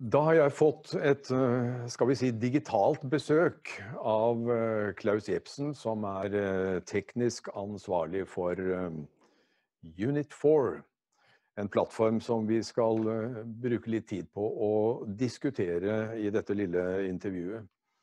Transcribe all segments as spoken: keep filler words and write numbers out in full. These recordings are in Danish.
Da har jeg fått et, eh, skal vi si, digitalt besøk av eh, Klaus Jepsen, som er eh, teknisk ansvarlig for eh, Unit four, en plattform som vi skal eh, bruke litt tid på å diskutere i dette lille intervjuet.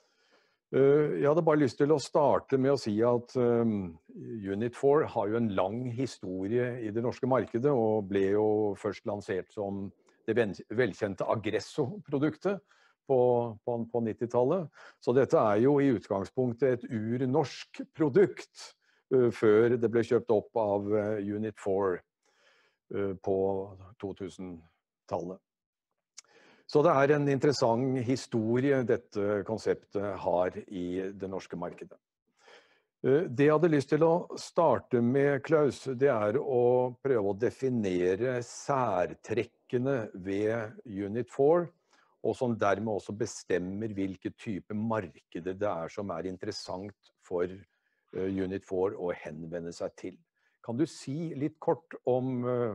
Eh, Jeg hadde bare lyst til å starte med å si at eh, Unit four har jo en lang historie i det norske markedet, og ble jo først lansert som det ven- velkjente Aggresso-produktet på, på, på nittitallet. Så dette er jo i utgangspunktet et urnorsk produkt eh, før det ble kjøpt opp av eh, Unit four eh, på to tusen-tallet. Så det er en interessant historie dette konseptet har i det norske markedet. Eh, Det jeg hadde lyst til å starte med, Klaus, det er å prøve å definere særtrekkene ved Unit four, og som dermed også bestemmer hvilke type markeder det er som er interessant for eh, Unit four å henvende seg til. Kan du si litt kort om eh,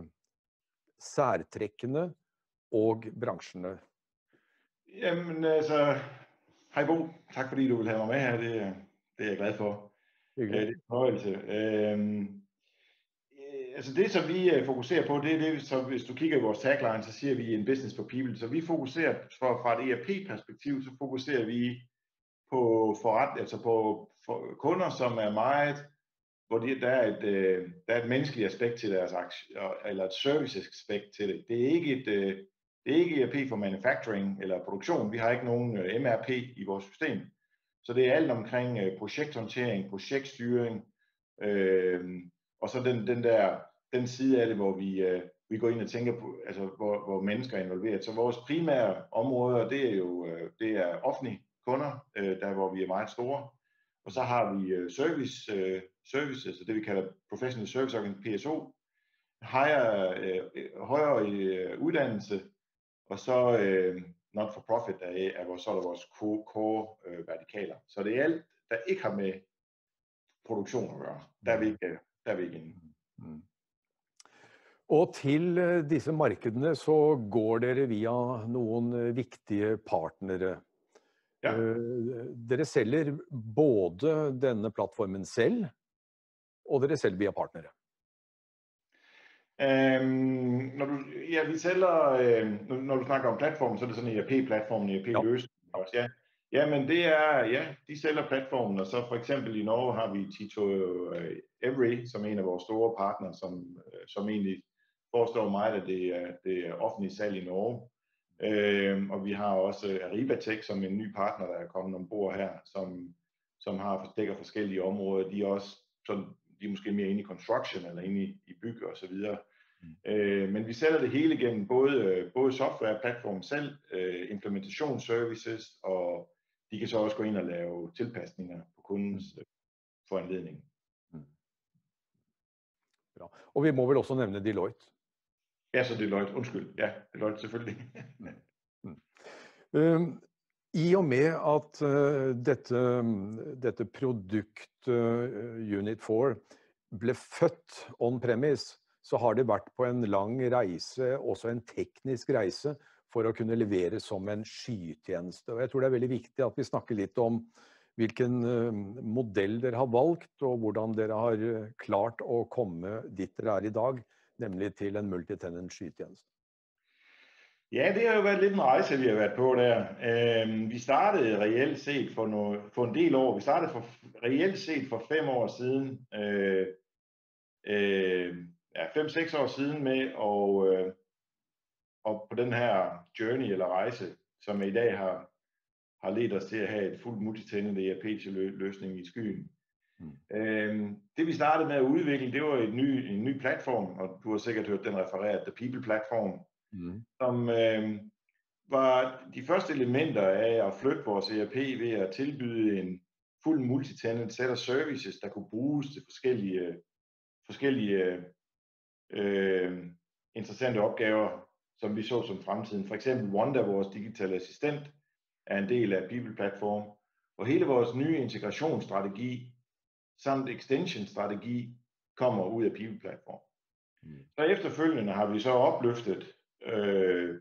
særtrekkene og bransjene? Jamen altså, hej Bo, tak fordi du vil have mig med her, det, er- det er jeg glad for. Øh, Det er en fornøjelse. Øhm, øh, altså det som vi øh, fokuserer på, det er det, så hvis du kigger i vores tagline, så siger vi en business for people. Så vi fokuserer fra, fra et E R P-perspektiv, så fokuserer vi på forret, altså på for kunder, som er meget, hvor de, der, er et, øh, der er et menneskeligt aspekt til deres aktie, eller et service-aspekt til det. Det er ikke et øh, det er ikke E R P for manufacturing eller produktion. Vi har ikke nogen øh, M R P i vores system. Så det er alt omkring øh, projekthåndtering, projektstyring, øh, og så den, den der den side af det, hvor vi, øh, vi går ind og tænker på, altså hvor, hvor mennesker er involveret. Så vores primære områder, det er jo øh, det er offentlige kunder, øh, der hvor vi er meget store. Og så har vi øh, service, øh, services, det vi kalder professional service organization, P S O, higher, øh, højere øh, uddannelse, og så øh, not for profit er, er vores, så er der vores core, core øh, vertikaler. Så det er alt, der ikke har med produktion at gøre. Der er vi ikke, der er vi ikke inde. Mm. Og til eh, disse markedene så går dere via noen eh, viktige partnere. Ja. Eh, Dere selger både denne plattformen selv, og dere selger via partnere. Øhm, når du, ja, vi sælger, øh, når, når du snakker om platformen, så er det sådan en E R P-platform, en E R P-løsning også, ja. Ja, men det er, ja, de sælger platformen, og så for eksempel i Norge har vi Tito øh, Every, som er en af vores store partnere, som, øh, som egentlig forestår meget, at det er, det er offentligt salg i Norge. Øh, og vi har også Arribatech, som en ny partner, der er kommet ombord her, som, som har dækker forskellige områder. De er også sådan, de er måske mere inde i construction eller inde i, i bygge og så videre. Mm. Øh, men vi sælger det hele igennem både, både software, platform selv, øh, implementationsservices, og de kan så også gå ind og lave tilpasninger på kundens mm. foranledning. Mm. Bra. Og vi må vel også nevne Deloitte. Ja, så Deloitte, undskyld. Ja, Deloitte selvfølgelig. mm. Mm. Um, I og med at uh, dette, dette produkt uh, Unit four ble født on-premise, så har det vært på en lang reise, også en teknisk reise, for å kunne levere som en skytjeneste. Og jeg tror det er veldig viktig at vi snakker litt om hvilken uh, modell dere har valgt, og hvordan dere har klart å komme dit dere er i dag, nemlig til en multitenant skytjeneste. Ja, det har jo været lidt en rejse, vi har været på der. Øh, vi startede reelt set for, no, for en del år. Vi startede for, reelt set for fem år siden. Øh, øh, ja, fem, seks år siden med og, øh, og på den her journey eller rejse, som i dag har, har ledt os til at have et fuldt multitenant E R P-løsning i skyen. Mm. Øh, det vi startede med at udvikle, det var et ny, en ny platform, og du har sikkert hørt den refereret, The People Platform. Mm. Som øh, var de første elementer af at flytte vores E R P ved at tilbyde en fuld multitenant set af services, der kunne bruges til forskellige, forskellige øh, interessante opgaver, som vi så som fremtiden. For eksempel Wanda, vores digitale assistent, er en del af People Platform, og hele vores nye integrationsstrategi samt extension-strategi kommer ud af People Platform. Mm. Så efterfølgende har vi så opløftet Øh,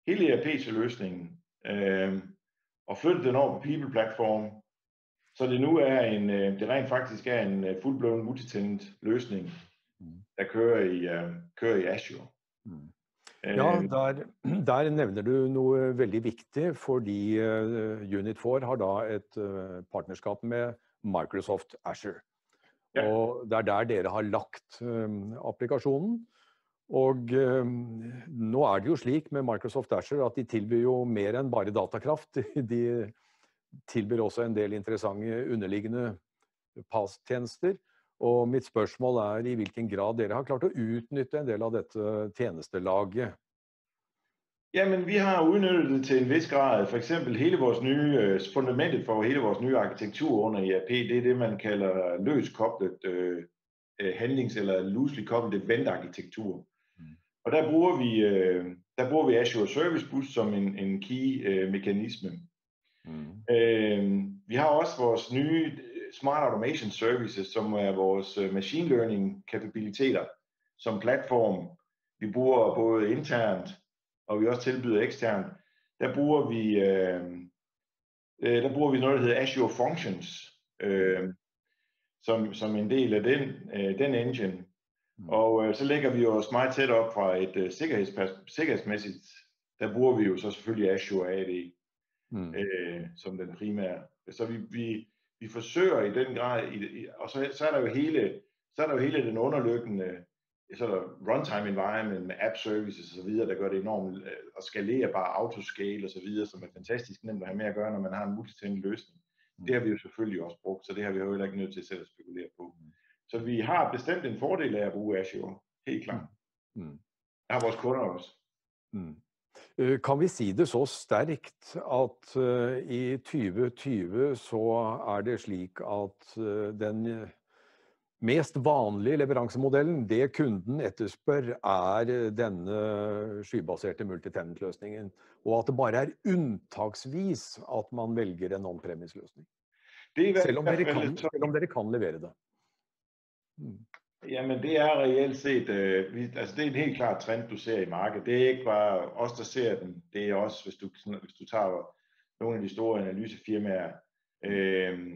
hele E R P-løsningen øh, og flyttet den over på People-platform, så det nu er en, øh, det rent faktisk er en uh, full-blown multitenant løsning, mm. der kører i, uh, kører i Azure. Mm. Ja, der, der nevner du noe veldig viktig, fordi uh, Unit four har da et uh, partnerskap med Microsoft Azure. Ja. Og det er der dere har lagt um, applikasjonen. Og um, nå er det jo slik med Microsoft Azure at de tilbyr jo mer enn bare datakraft. De tilbyr også en del interessante underliggende P A S-tjenester. Og mitt spørsmål er i hvilken grad dere har klart å utnytte en del av dette tjenestelaget. Jamen, vi har udnyttet det til en vis grad. For eksempel hele vores nye, fundamentet for hele vores nye arkitektur under E R P, det er det, man kalder løst koblet øh, handlings- eller loosely koblet event-arkitektur. Mm. Og der bruger vi, øh, der bruger vi Azure Service Bus som en, en key-mekanisme. Øh, mm. øh, vi har også vores nye Smart Automation Services, som er vores machine learning kapabiliteter som platform. Vi bruger både internt, og vi også tilbyder eksternt. Der bruger vi, øh, der bruger vi noget, der hedder Azure Functions, øh, som, som en del af den, øh, den engine. Mm. Og øh, så lægger vi os meget tæt op fra et øh, sikkerhedsmæssigt. Der bruger vi jo så selvfølgelig Azure A D mm. øh, som den primære. Så vi, vi Vi forsøger i den grad, i, og så, så er der jo hele, så er der jo hele den underliggende, så er der runtime environment med app services og så videre, der gør det enormt at skalere bare autoscale og så videre, som er fantastisk nemt at have med at gøre, når man har en multitenant løsning. Mm. Det har vi jo selvfølgelig også brugt, så det har vi jo heller ikke nødt til selv at spekulere på. Mm. Så vi har bestemt en fordel af at bruge Azure, helt klart. Mm. Jeg har vores kunder også. Mm. Kan vi si det så sterkt at uh, i tyve tyve så er det slik at uh, den mest vanlige leveransemodellen, det kunden etterspør, er denne skybaserte multitenant-løsningen, og at det bare er unntaksvis at man velger en on-premise-løsning? Selv om dere kan, selv om dere kan levere det. Mm. Jamen det er reelt set, øh, vi, altså det er en helt klar trend, du ser i markedet. Det er ikke bare os, der ser den. Det er også, hvis du, hvis du tager nogle af de store analysefirmaer. Øh,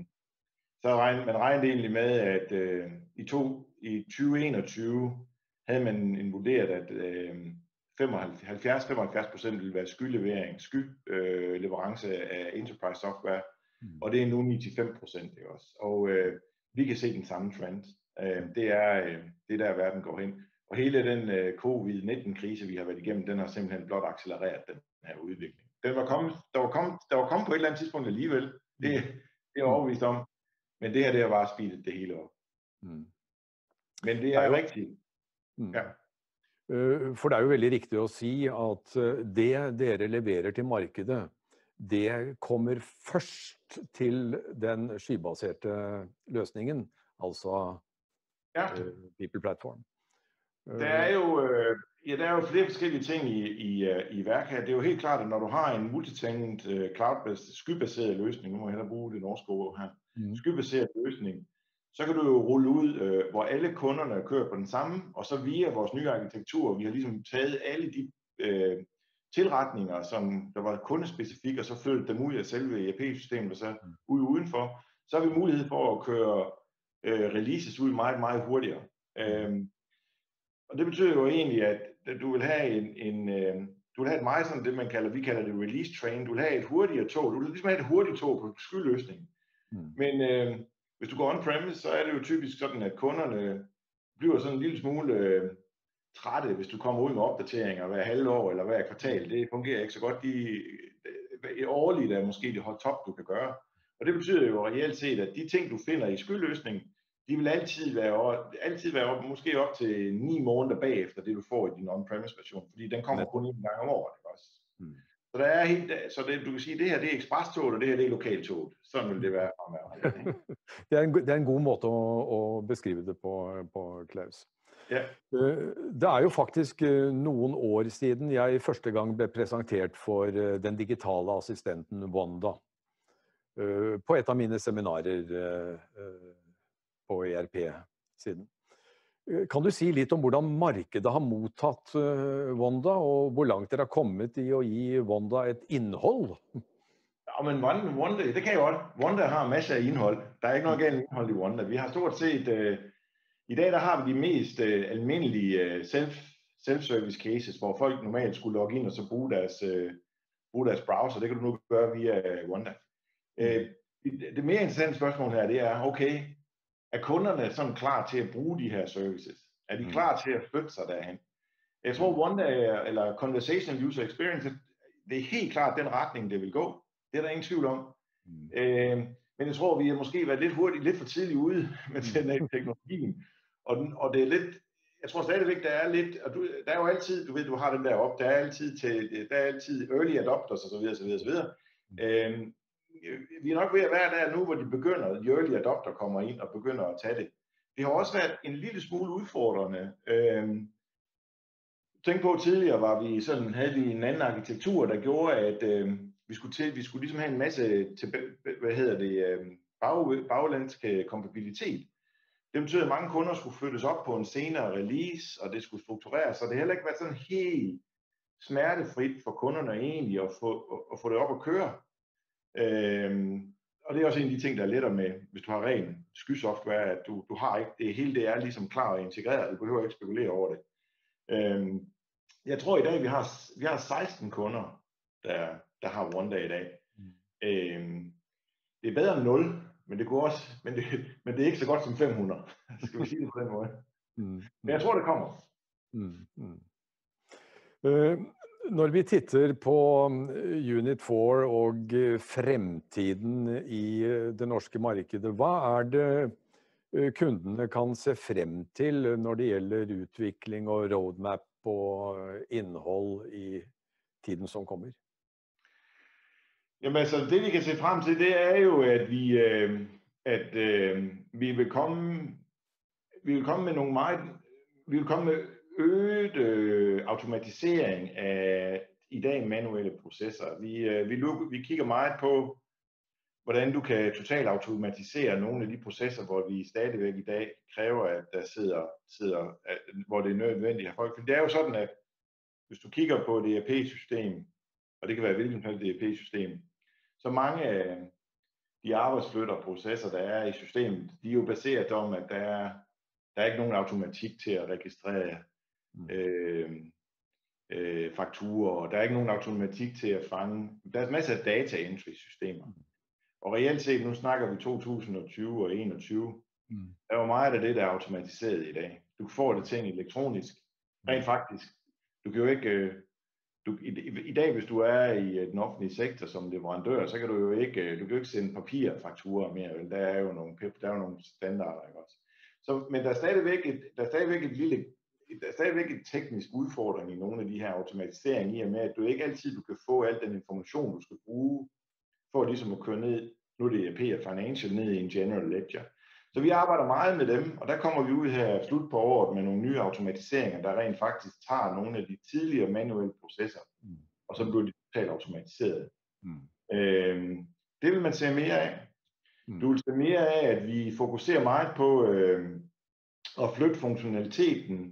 så regner man regner egentlig med, at øh, i, to, i tyve enogtyve havde man en vurderet, at øh, halvfjerds til femoghalvfjerds procent ville være skylevering, skyleverance øh, af enterprise software, mm. og det er nu ni til fem procent også. Og øh, vi kan se den samme trend. Det er, det der verden går hen. Og hele den covid nitten krise, vi har været igennem, den har simpelthen blot accelereret den her udvikling. Den var kommet, der, var kommet, der var kommet på et eller andet tidspunkt alligevel. Det, det er overbevist om. Men det her, det har bare speedet det hele op. Mm. Men det er jo rigtigt. Mm. Ja. For det er jo veldig riktig å si at det dere leverer til markedet, det kommer først til den skybaserte løsningen, altså ja. People Platform. Der er jo, øh, ja, der er jo flere forskellige ting i, i, i værk her. Det er jo helt klart, at når du har en multitenant, uh, cloud-baseret, skybaseret løsning, nu må jeg hellere bruge det norske ord her, mm. skybaseret løsning, så kan du jo rulle ud, øh, hvor alle kunderne kører på den samme, og så via vores nye arkitektur, vi har ligesom taget alle de øh, tilretninger, som der var kundespecifikke, og så flyttet dem ud af selve E R P-systemet, og så ud udenfor, så har vi mulighed for at køre Øh, releases ud meget, meget hurtigere. Øhm, og det betyder jo egentlig, at du vil have en, en øh, du vil have et meget sådan det, man kalder, vi kalder det release train, du vil have et hurtigere tog, du vil ligesom have et hurtigt tog på skyløsning. Mm. Men øh, hvis du går on-premise, så er det jo typisk sådan, at kunderne bliver sådan en lille smule øh, trætte, hvis du kommer ud med opdateringer hver halve år eller hver kvartal. Det fungerer ikke så godt. De, de, årligt er måske det hot top, du kan gøre. Og det betyder jo reelt set, at de ting, du finder i skyløsningen, de vil altid være, altid være op, måske op til ni måneder bagefter det, du får i din on-premise version, fordi den kommer kun en gang om året. Ikke også? Mm. Så, der er helt, så det, du kan sige, at det her det er ekspresstoget, og det her det er lokaltoget. Sådan vil det være. det, er en, det er en god måte å, å beskrive det på, på Klaus. Ja. Det er jo faktisk noen år siden jeg første gang ble presentert for den digitale assistenten Wanda. På et av mine seminarer på E R P-siden. Kan du si litt om hvordan markedet har mottatt Wonda, og hvor langt dere har kommet i å gi Wonda et innhold? Ja, men Wonda, det kan jeg godt. Wonda har masser af indhold. Der er ikke noget galt indhold i Wonda. Vi har stort set, uh, i dag der har vi de mest uh, almindelige uh, self, self-service cases, hvor folk normalt skulle logge ind og så bruge deres, uh, bruge deres browser. Det kan du nu gøre via Wonda. Uh, det mere interessante spørgsmål her, det er, okay, er kunderne sådan klar til at bruge de her services? Er de klar til at flytte sig derhen? Jeg tror, Wonda, eller Conversational User Experience, det er helt klart den retning, det vil gå. Det er der ingen tvivl om. Mm. Øh, men jeg tror, vi har måske været lidt hurtigt, lidt for tidligt ude med den her teknologien. Og, den, og det er lidt, jeg tror stadigvæk, der er lidt, og du, der er jo altid, du ved, du har den der op, der er altid til, der er altid early adopters og så videre, så videre, så videre. Mm. Øh, vi er nok ved at være der nu, hvor de begynder, de early adopter kommer ind og begynder at tage det. Det har også været en lille smule udfordrende. Øh, tænk på, tidligere var vi sådan, havde vi en anden arkitektur, der gjorde, at øh, vi skulle til, vi skulle ligesom have en masse til, hvad hedder det, bag, baglandsk kompatibilitet. Det betyder, at mange kunder skulle flyttes op på en senere release, og det skulle struktureres, så det har heller ikke været sådan helt smertefrit for kunderne egentlig at få, at få det op at køre. Øhm, og det er også en af de ting, der er lettere med, hvis du har ren skysoftware, at du, du har ikke, det hele det er ligesom klar og integreret, du behøver ikke spekulere over det. Øhm, jeg tror i dag, vi har, vi har seksten kunder, der der har Wonda i dag. Mm. Øhm, det er bedre end nul, men det går også, men det, men det er ikke så godt som fem hundrede. Skal vi sige det på den måde? Mm. Men jeg tror, det kommer. Mm. Mm. Uh, når vi titter på Unit fire og fremtiden i det norske markedet, hva er det kundene kan se frem til når det gjelder utvikling og roadmap og innhold i tiden som kommer? Jamen altså, det vi kan se frem til, det er jo, at vi, øh, at, øh, vi vil komme, vi vil komme med nogle meget, vi vil komme med øget øh, automatisering af i dag manuelle processer. Vi, øh, vi, luk, vi kigger meget på, hvordan du kan totalt automatisere nogle af de processer, hvor vi stadigvæk i dag kræver, at der sidder, sidder at, hvor det er nødvendigt at have folk. For det er jo sådan, at hvis du kigger på et E R P-system, og det kan være hvilken som helst E R P-system, så mange af de arbejdsflytterprocesser, der er i systemet, de er jo baseret om, at der er, der er ikke nogen automatik til at registrere øh, øh, fakturer, der er ikke nogen automatik til at fange. Der er masser af data entry systemer. Og reelt set, nu snakker vi to tusind og tyve og enogtyve, mm. der er jo meget af det, der er automatiseret i dag. Du får det ting elektronisk. Rent faktisk, du kan jo ikke... Du, i, I dag, hvis du er i den offentlige sektor som leverandør, så kan du jo ikke, du kan jo ikke sende papirfakturer mere. Vel? Der er jo nogle, der er jo nogle standarder, ikke også? Så, men der er stadigvæk et, der er stadigvæk et lille, der er stadigvæk et teknisk udfordring i nogle af de her automatiseringer, i og med, at du ikke altid du kan få al den information, du skal bruge, for ligesom at køre ned, nu er det E R P og Financial, ned i en General Ledger. Så vi arbejder meget med dem, og der kommer vi ud her slut på året med nogle nye automatiseringer, der rent faktisk tager nogle af de tidligere manuelle processer, mm. og så bliver de totalt automatiseret. Mm. Øhm, det vil man se mere af. Mm. Du vil se mere af, at vi fokuserer meget på øh, at flytte funktionaliteten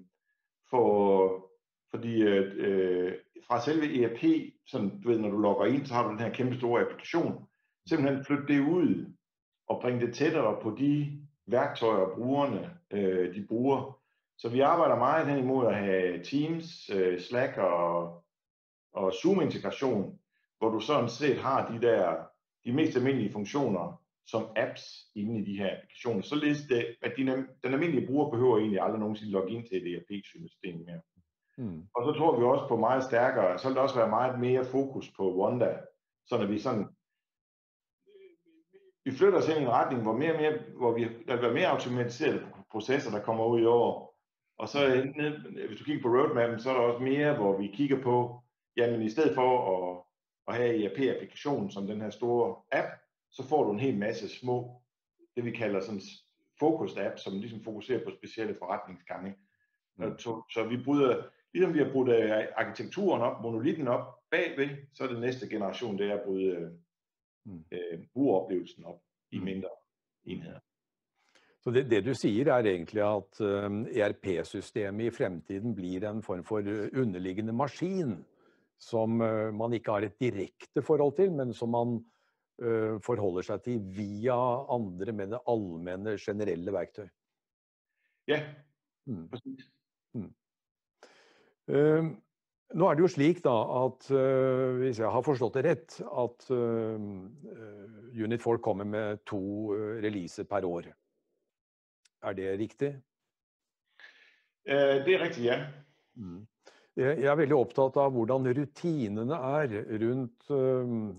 for, fordi øh, fra selve E R P, sådan, du ved, når du logger ind, så har du den her kæmpe store applikation, simpelthen flytte det ud og bringe det tættere på de værktøjer, brugerne øh, de bruger. Så vi arbejder meget hen imod at have Teams, øh, Slack og, og Zoom-integration, hvor du sådan set har de der de mest almindelige funktioner som apps inde i de her applikationer. Således det, at de, den almindelige bruger behøver egentlig aldrig nogensinde logge ind til et E R P-system mere. Mm. Og så tror vi også på meget stærkere, så vil der også være meget mere fokus på Wonda, så når vi sådan vi flytter os ind i en retning, hvor, mere og mere, hvor vi, der vil være mere automatiserede processer, der kommer ud i år. Og så, hvis du kigger på roadmappen, så er der også mere, hvor vi kigger på, jamen i stedet for at, at have E R P-applikationen som den her store app, så får du en hel masse små, det vi kalder sådan focused apps, som ligesom fokuserer på specielle forretningsgange. Mm. Så, så vi bryder, ligesom vi har brudt arkitekturen op, monolitten op bagved, så er det næste generation, det er at bryde Mm. Øh, brugeroplevelsen op i mindre enheder. Så det, det du sier er egentlig at E R P-systemet i fremtiden blir en form for underliggende maskin som man ikke har et direkte forhold til, men som man uh, forholder seg til via andre, men allmenne, generelle verktøy. Ja, mm. præcis. Mm. Uh, nå er det jo slik da at, uh, hvis jeg har forstått det rett, at uh, Unit four kommer med to uh, releaser per år. Er det riktig? Uh, det er riktig, ja. Mm. Jeg er veldig opptatt av hvordan rutinene er rundt, uh,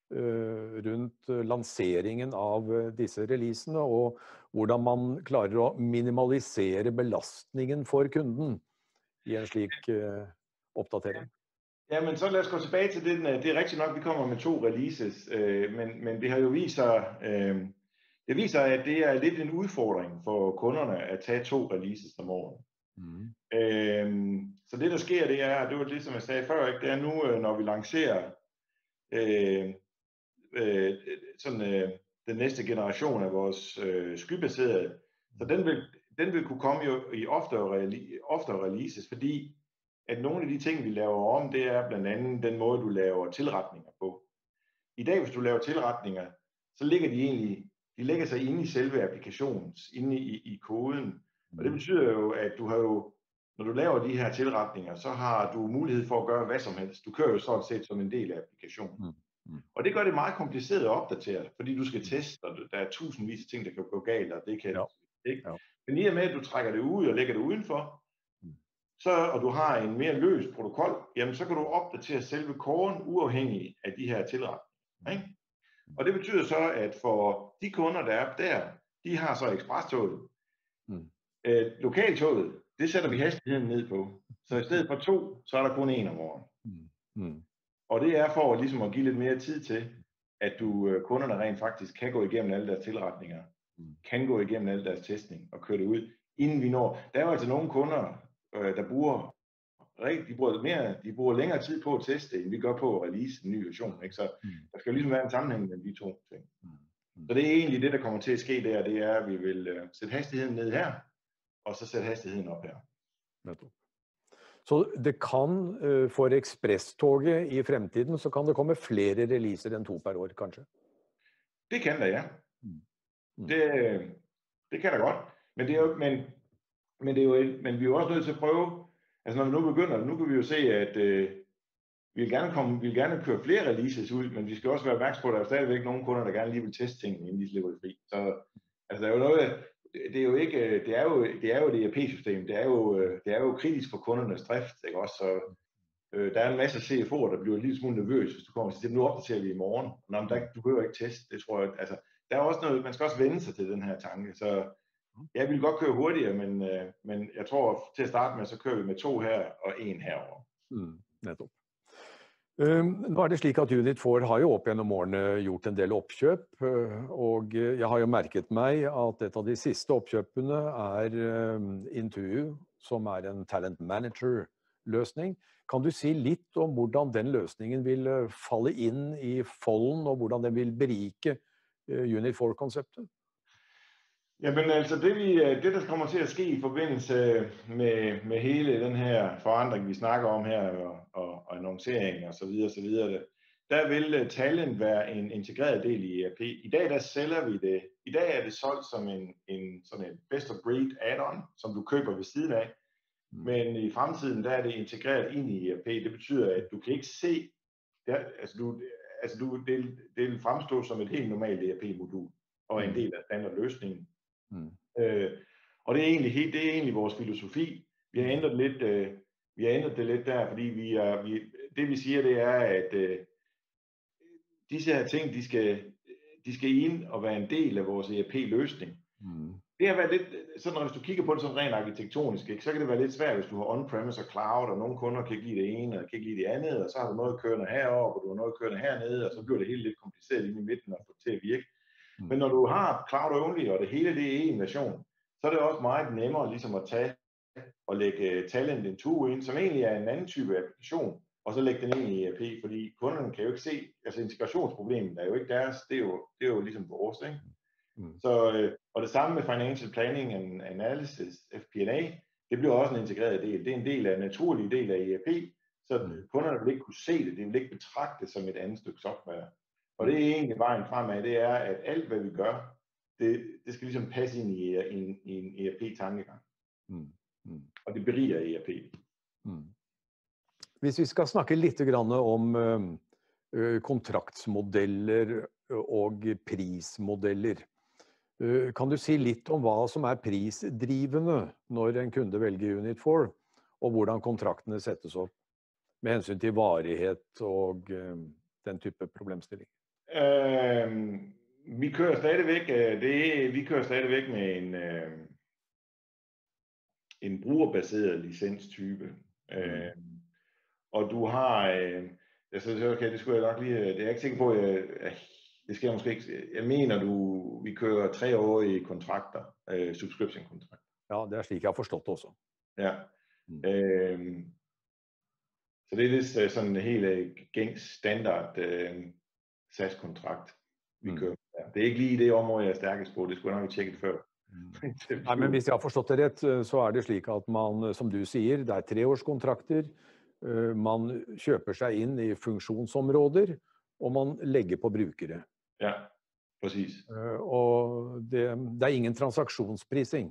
rundt lanseringen av disse releasene, og hvordan man klarer å minimalisere belastningen for kunden i en slik uh, oppdatering. Ja, men så lad os gå tilbage til den. Det er rigtigt nok, vi kommer med to releases, øh, men, men det har jo vist sig, øh, det viser, at det er lidt en udfordring for kunderne at tage to releases om året. Mm. Øh, så det der sker, det er, det var det som jeg sagde før, ikke? Det er nu, når vi lancerer øh, øh, sådan, øh, den næste generation af vores øh, skybaserede, så den vil, den vil kunne komme jo i oftere, oftere releases, fordi at nogle af de ting, vi laver om, det er blandt andet den måde, du laver tilretninger på. I dag, hvis du laver tilretninger, så ligger de egentlig, de lægger sig inde i selve applikations, inde i, i koden. Og det betyder jo, at du har jo, når du laver de her tilretninger, så har du mulighed for at gøre hvad som helst. Du kører jo sådan set som en del af applikationen. Og det gør det meget kompliceret at opdatere, fordi du skal teste, og der er tusindvis af ting, der kan gå galt, og det kan ja. ikke. Ja. Men i og med, at du trækker det ud og lægger det udenfor, så, og du har en mere løs protokol, jamen så kan du opdatere selve koden uafhængig af de her tilretninger. Ikke? Og det betyder så, at for de kunder, der er der, de har så eksprestoget. Mm. Øh, lokaltoget, det sætter vi hastigheden ned på. Så i stedet for to, så er der kun en om året. Mm. Mm. Og det er for ligesom at give lidt mere tid til, at du kunderne rent faktisk kan gå igennem alle deres tilretninger, mm. kan gå igennem alle deres testning og køre det ud, inden vi når. Der er jo altså nogle kunder, der bruger, de bruger, mere, de bruger længere tid på at teste, end vi gør på at release en ny version. Ikke? Så mm. der skal jo ligesom være en sammenhæng mellem de to ting. Mm. Så det er egentlig det, der kommer til at ske der, det er, at vi vil uh, sætte hastigheden ned her, og så sætte hastigheden op her. Så det kan, uh, for ekspresstoget i fremtiden, så kan det komme flere releaser end to per år, kanskje? Det kan der, ja. Mm. Det, det kan der godt, men det er jo, men Men, det er jo, men vi er jo også nødt til at prøve, altså når vi nu begynder, nu kan vi jo se, at øh, vi, vil gerne komme, vi vil gerne køre flere releases ud, men vi skal også være opmærksom på, at der er stadigvæk nogle kunder, der gerne lige vil teste tingene, inden de slipper det fri. Så altså, der er jo noget, det er jo ikke, det er jo, det er jo det E R P-system, det er jo, det er jo kritisk for kundernes drift, ikke også? Så øh, der er en masse C F O'er, der bliver lidt smule nervøs, hvis du kommer til, nu opdaterer vi i morgen. Nå, men der, du behøver ikke teste, det tror jeg, altså, der er også noget, man skal også vende sig til den her tanke, så jeg vil godt køre hurtigere, men, øh, men jeg tror til at starte med, så kører vi med to her og en herover. Mm, nettopp. Um, nå er det slik at Unit four har jo opp gjennom årene gjort en del oppkjøp, og jeg har jo merket meg at et av de siste oppkjøpene er um, Intuo, som er en talent manager-løsning. Kan du si litt om hvordan den løsningen vil falle inn i folden, og hvordan den vil berike uh, Unit four-konseptet? Jamen altså, det, vi, det der kommer til at ske i forbindelse med, med hele den her forandring, vi snakker om her, og, og, og annoncering og så videre, så videre, der vil talent være en integreret del i E R P. I dag der sælger vi det. I dag er det solgt som en, en, sådan en best of breed add-on, som du køber ved siden af. Men i fremtiden der er det integreret ind i E R P. Det betyder, at du kan ikke se, der, altså, du, altså du, det, det vil fremstå som et helt normalt E R P-modul og en del af standardløsningen. Mm. Øh, og det er egentlig helt, det er egentlig vores filosofi. Vi har ændret lidt, øh, vi har ændret det lidt der, fordi vi er, vi, det vi siger, det er, at øh, disse her ting, de skal, de skal ind og være en del af vores E R P-løsning. Mm. Det har været lidt, sådan hvis du kigger på det sådan rent arkitektonisk, ikke, så kan det være lidt svært, hvis du har on-premise og cloud, og nogle kunder kan give det ene, og kan give det andet, og så har du noget kørende heroppe, og du har noget kørende hernede, og så bliver det hele lidt kompliceret inde i midten og få det til at virke. Men når du har cloud only, og det hele det er en version, så er det også meget nemmere ligesom at tage og lægge Talent Intuo ind, som egentlig er en anden type applikation, og så lægge den ind i E R P, fordi kunderne kan jo ikke se, altså integrationsproblemet er jo ikke deres, det er jo, det er jo ligesom vores, ikke? Mm. Så, øh, og det samme med Financial Planning and Analysis, F P and A, det bliver også en integreret del. Det er en del af en naturlig del af E R P, så mm. kunderne vil ikke kunne se det, de vil ikke betragte det som et andet stykke software. Og det er egentlig vejen fremad, det er, at alt hvad vi gør, det, det skal ligesom passe ind i, i, en, i en E R P-tankegang. Mm. Mm. Og det beriger E R P. Mm. Hvis vi skal snakke litt grann om uh, kontraktsmodeller og prismodeller, uh, kan du si litt om hva som er prisdrivende når en kunde velger Unit four, og hvordan kontraktene settes opp med hensyn til varighet og uh, den type problemstilling? Uh, vi kører stadigvæk, det, vi kører stadigvæk med en, uh, en brugerbaseret licenstype. Mm. Uh, og du har, uh, jeg synes, okay, det skulle jeg nok lige, det er jeg ikke sikker på, jeg, det skal jeg måske ikke, jeg mener du, vi kører treårige kontrakter, uh, subscription-kontrakter. Ja, det er slik jeg har forstått det også. Ja. Mm. Uh, så det er lidt sådan en helt gængs standard uh, SaaS-kontrakt, vi kører. Ja, det er ikke lige det område, jeg er stærkest på. Det skulle jeg nok tjekke før. Mm. Nei, men hvis jeg har forstått det rett, så er det slik at man, som du sier, det er treårskontrakter, man kjøper seg inn i funksjonsområder, og man legger på brukere. Ja, precis. Og det, det er ingen transaksjonsprising.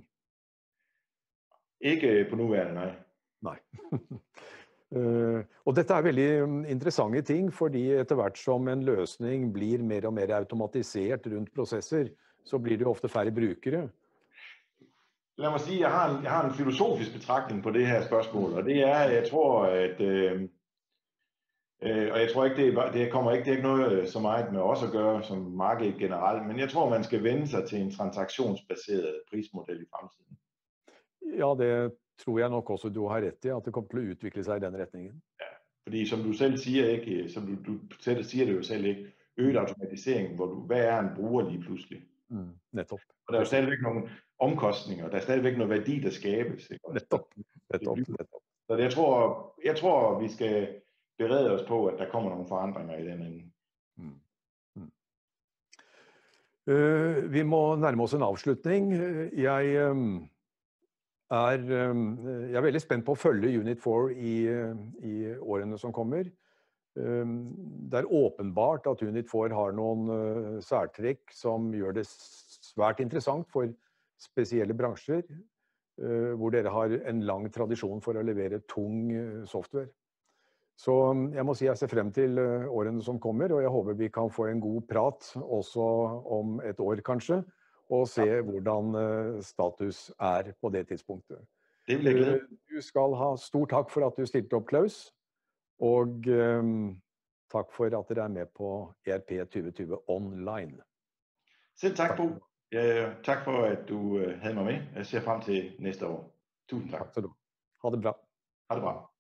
Ikke på nuværende, nei. Nei. Uh, og dette er veldig interessante ting, fordi etter hvert som en løsning blir mer og mer automatisert rundt prosesser, så blir det ofte færre brukere. Lad mig sige, jeg har en, jeg har en filosofisk betragtning på det her spørgsmål, og det er, jeg tror, at øh, øh, og jeg tror ikke, det, er, det kommer ikke, det er ikke noget så meget med os at gøre som markedet generelt, men jeg tror, man skal vende sig til en transaktionsbaseret prismodel i fremtiden. Ja, det tror jeg nok også du har rett i, at det kommer til å utvikle seg i den retningen. Ja, fordi som du selv siger, ikke, som du, du selv siger det jo selv ikke, øget automatisering, hvor du, hvad er en bruger lige pludselig? Mm, netop. Og der er jo stadigvæk nogle omkostninger, der er stadigvæk noget værdi, der skabes. Ikke? Netop, netop, netop. Så jeg tror, jeg tror, vi skal berede os på, at der kommer nogle forandringer i den ende. Mm. Mm. Uh, vi må nærme oss en avslutning. Jeg... Um Er, jeg er veldig spent på å følge Unit four i, i årene som kommer. Det er åpenbart at Unit four har noen særtrekk som gjør det svært interessant for spesielle bransjer, hvor dere har en lang tradisjon for å levere tung software. Så jeg må si jeg ser frem til årene som kommer, og jeg håper vi kan få en god prat også om et år kanskje, og se hvordan status er på det tidspunktet. Det blir glad. Du skal ha stor takk for at du stilte opp, Klaus, og um, takk for at dere er med på E R P twenty twenty online. Selv takk, Bo. Ja, takk for at du havde mig med. Jeg ser frem til næste år. Tusind tak. Takk skal du ha. Ha det bra. Ha det bra.